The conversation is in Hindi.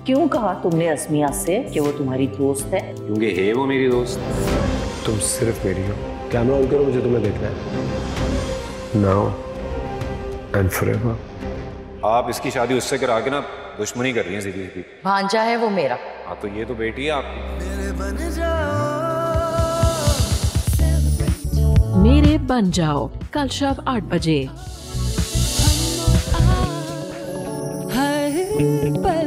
क्यों कहा तुमने अस्मिया से कि वो तुम्हारी दोस्त है? क्योंकि है वो मेरी दोस्त। तुम सिर्फ मेरी हो। कैमरा ऑन करो, मुझे तुम्हें देखना है। Now and forever. आप इसकी शादी उससे करा के ना दुश्मनी कर रही हैं सीधी सीधी। भांजा है वो मेरा। हाँ तो ये तो बेटी है आपकी। मेरे बन जाओ कल शाम 8 बजे।